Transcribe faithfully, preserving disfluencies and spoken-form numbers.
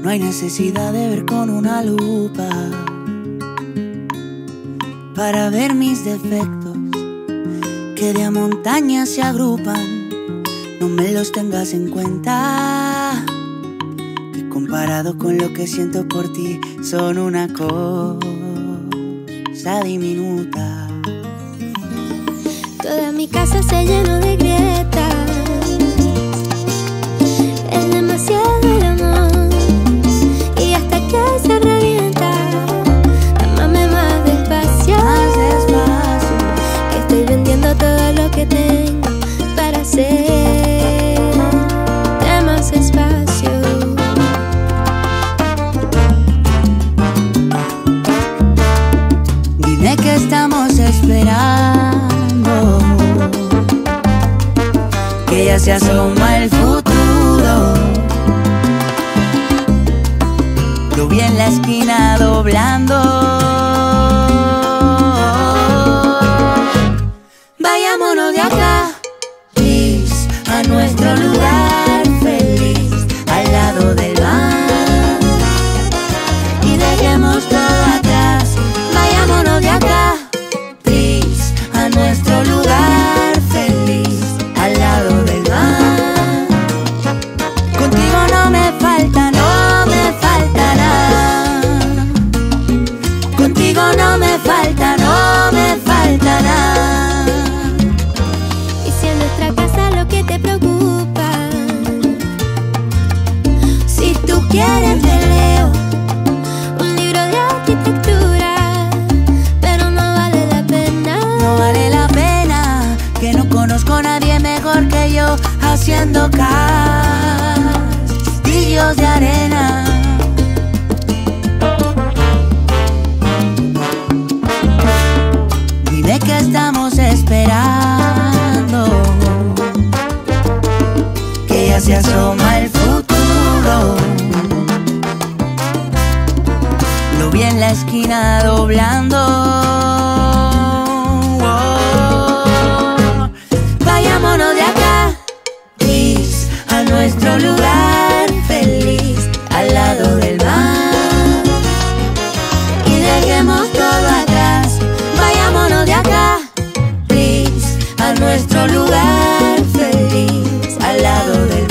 No hay necesidad de ver con una lupa para ver mis defectos, que de a montañas se agrupan. No me los tengas en cuenta, que comparado con lo que siento por ti son una cosa diminuta. Toda mi casa se llenó de grietas, es demasiado el amor y hasta que se revienta. Amame más despacio, Más despacio, que estoy vendiendo todo lo que tengo para hacer más espacio. dime que estamos esperando, que ya se asoma el futuro. Lo vi en la esquina doblando. Vayámonos de acá, please, a nuestro lugar feliz, al lado del mar, y dejemos todo atrás. Vayámonos de acá, please, a nuestro lugar feliz, al lado del mar. Contigo no me falta, no me falta nada. Contigo no me falta, no me falta nada. Y si en nuestra casa lo que te preocupa, Si tú quieres te leo un libro de arquitectura, pero no vale la pena. no vale la pena, que no conozco a nadie mejor que yo haciendo castillos de arena. Dime que estamos esperando, que ya se asoma el futuro. Lo vi en la esquina doblando. Oh, vayámonos de acá, please, a nuestro lugar feliz, al lado del mar, y dejemos todo atrás. Vayámonos de acá, please, a nuestro lugar feliz, al lado del mar.